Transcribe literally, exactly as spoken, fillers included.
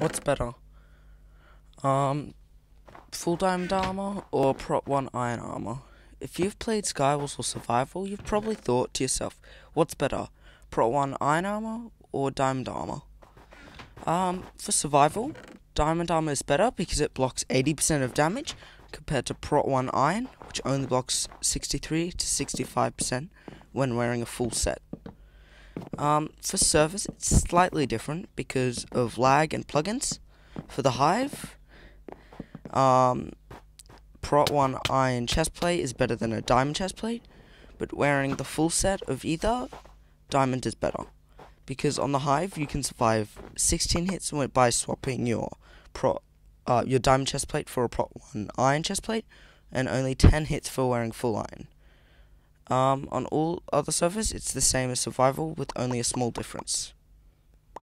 What's better? Um, Full Diamond Armor or Prot one Iron Armor? If you've played Skywars or Survival, you've probably thought to yourself, what's better? Prot one Iron Armor or Diamond Armor? Um, for Survival, Diamond Armor is better because it blocks eighty percent of damage compared to Prot one Iron, which only blocks sixty-three to sixty-five percent when wearing a full set. Um, for servers, it's slightly different because of lag and plugins. For the Hive, um, Prot one Iron chestplate is better than a Diamond chestplate, but wearing the full set of either, Diamond is better. Because on the Hive, you can survive sixteen hits by swapping your Prot, uh, your Diamond chestplate for a Prot one Iron chestplate, and only ten hits for wearing full Iron. Um, on all other servers, it's the same as Survival with only a small difference.